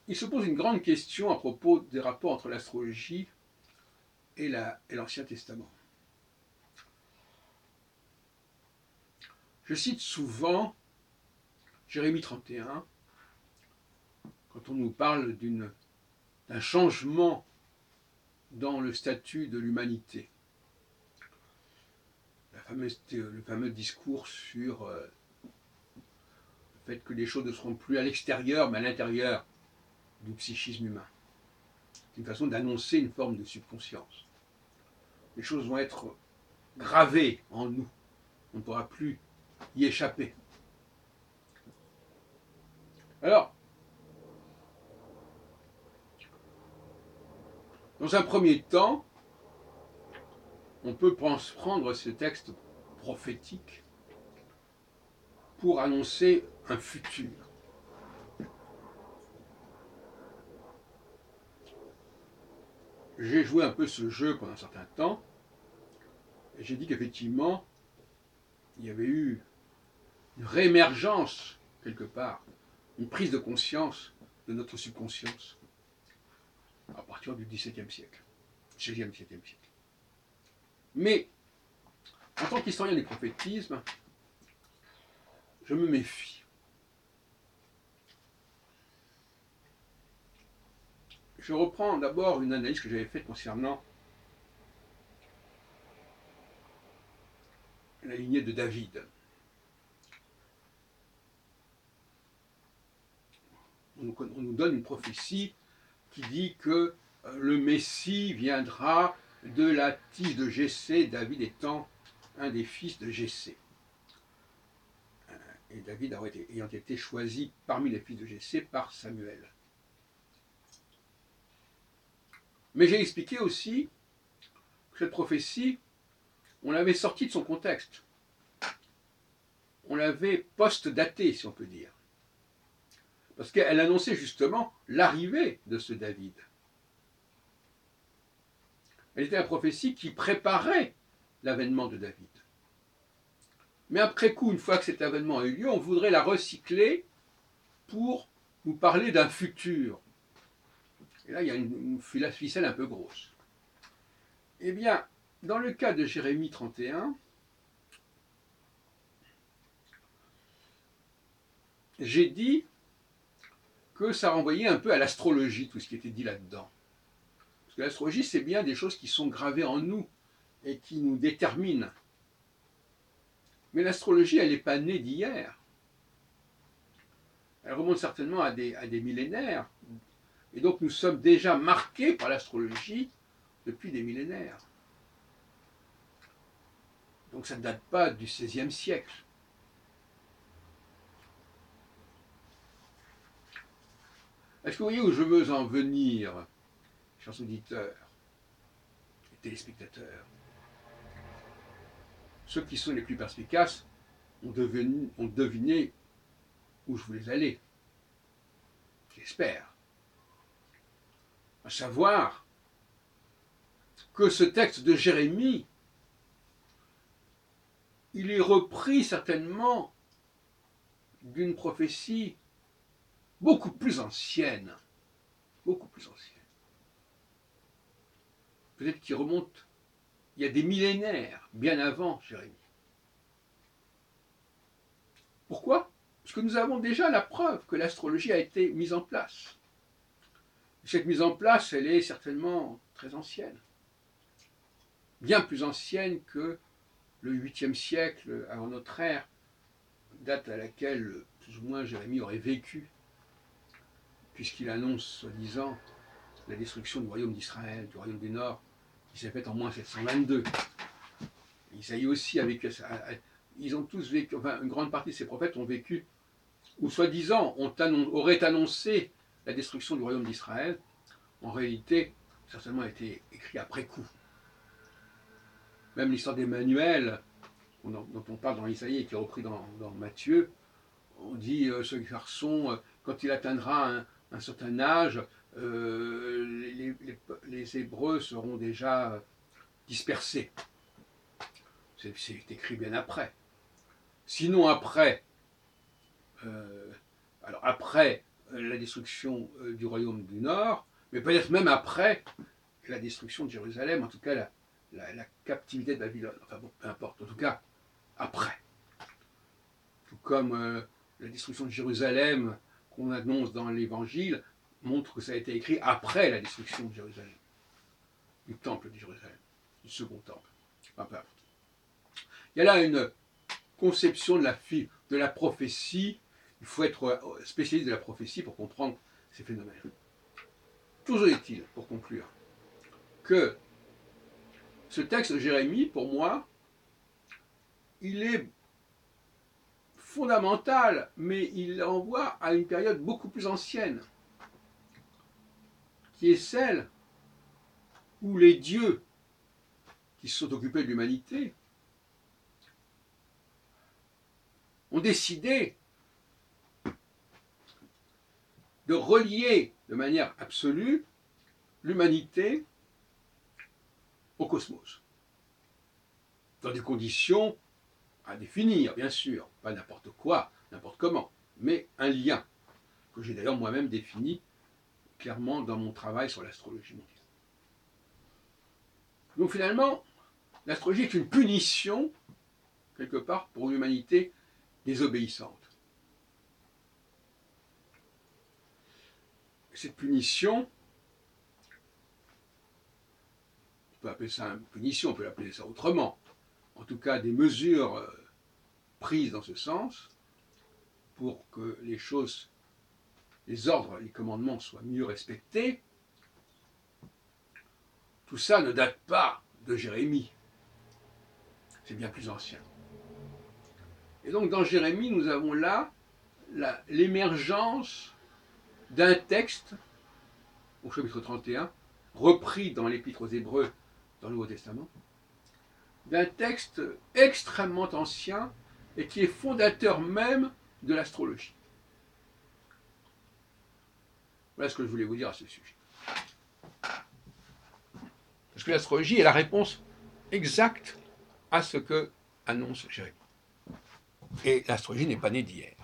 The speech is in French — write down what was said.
il se pose une grande question à propos des rapports entre l'astrologie et l'Ancien Testament. Je cite souvent Jérémie 31 quand on nous parle d'un changement dans le statut de l'humanité. Le fameux discours sur le fait que les choses ne seront plus à l'extérieur mais à l'intérieur du psychisme humain. C'est une façon d'annoncer une forme de subconscience. Les choses vont être gravées en nous. On ne pourra plus y échapper. Alors, dans un premier temps, on peut prendre ce texte prophétique pour annoncer un futur. J'ai joué un peu ce jeu pendant un certain temps, et j'ai dit qu'effectivement, il y avait eu une réémergence, quelque part, une prise de conscience de notre subconscience à partir du XVIIe siècle, XVIe, XVIIe siècle. Mais, en tant qu'historien du prophétisme, je me méfie. Je reprends d'abord une analyse que j'avais faite concernant la lignée de David. On nous donne une prophétie qui dit que le Messie viendra de la tige de Jessé, David étant un des fils de Jessé. Et David ayant été choisi parmi les fils de Jessé par Samuel. Mais j'ai expliqué aussi que cette prophétie, on l'avait sortie de son contexte. On l'avait post-datée, si on peut dire. Parce qu'elle annonçait justement l'arrivée de ce David. Elle était une prophétie qui préparait l'avènement de David. Mais après coup, une fois que cet avènement a eu lieu, on voudrait la recycler pour nous parler d'un futur. Et là, il y a une ficelle un peu grosse. Eh bien, dans le cas de Jérémie 31, j'ai dit que ça renvoyait un peu à l'astrologie, tout ce qui était dit là-dedans. Parce que l'astrologie, c'est bien des choses qui sont gravées en nous et qui nous déterminent. Mais l'astrologie, elle n'est pas née d'hier. Elle remonte certainement à des millénaires. Et donc nous sommes déjà marqués par l'astrologie depuis des millénaires. Donc ça ne date pas du XVIe siècle. Est-ce que vous voyez où je veux en venir, chers auditeurs et téléspectateurs? Ceux qui sont les plus perspicaces ont deviné où je voulais aller. J'espère. À savoir que ce texte de Jérémie, il est repris certainement d'une prophétie beaucoup plus ancienne. Beaucoup plus ancienne. Peut-être qu'il remonte il y a des millénaires, bien avant Jérémie. Pourquoi? Parce que nous avons déjà la preuve que l'astrologie a été mise en place. Cette mise en place, elle est certainement très ancienne. Bien plus ancienne que le 8e siècle avant notre ère, date à laquelle plus ou moins Jérémie aurait vécu, puisqu'il annonce, soi-disant, la destruction du royaume d'Israël, du royaume du Nord, qui s'est faite en moins 722. Isaïe aussi a vécu, ils ont tous vécu, enfin une grande partie de ces prophètes ont vécu, ou soi-disant auraient annoncé la destruction du royaume d'Israël, en réalité, certainement a été écrit après coup. Même l'histoire d'Emmanuel, dont on parle dans Isaïe et qui est repris dans Matthieu, on dit ce garçon, quand il atteindra un certain âge, les Hébreux seront déjà dispersés. C'est écrit bien après. Sinon après, alors après, la destruction du royaume du Nord, mais peut-être même après la destruction de Jérusalem, en tout cas la captivité de Babylone. Enfin bon, peu importe, en tout cas après. Tout comme la destruction de Jérusalem qu'on annonce dans l'Évangile montre que ça a été écrit après la destruction de Jérusalem, du temple de Jérusalem, du second temple. Enfin, peu importe. Il y a là une conception de la prophétie. Il faut être spécialiste de la prophétie pour comprendre ces phénomènes. Toujours est-il, pour conclure, que ce texte de Jérémie, pour moi, il est fondamental, mais il renvoie à une période beaucoup plus ancienne, qui est celle où les dieux qui se sont occupés de l'humanité ont décidé de relier de manière absolue l'humanité au cosmos, dans des conditions à définir, bien sûr, pas n'importe quoi, n'importe comment, mais un lien, que j'ai d'ailleurs moi-même défini clairement dans mon travail sur l'astrologie mondiale. Donc finalement, l'astrologie est une punition, quelque part, pour l'humanité désobéissante. Cette punition, on peut appeler ça une punition, on peut l'appeler ça autrement, en tout cas des mesures prises dans ce sens pour que les choses, les ordres, les commandements soient mieux respectés. Tout ça ne date pas de Jérémie, c'est bien plus ancien. Et donc dans Jérémie, nous avons là l'émergence d'un texte, au chapitre 31, repris dans l'Épître aux Hébreux dans le Nouveau Testament, d'un texte extrêmement ancien et qui est fondateur même de l'astrologie. Voilà ce que je voulais vous dire à ce sujet. Parce que l'astrologie est la réponse exacte à ce que annonce Jérémie. Et l'astrologie n'est pas née d'hier.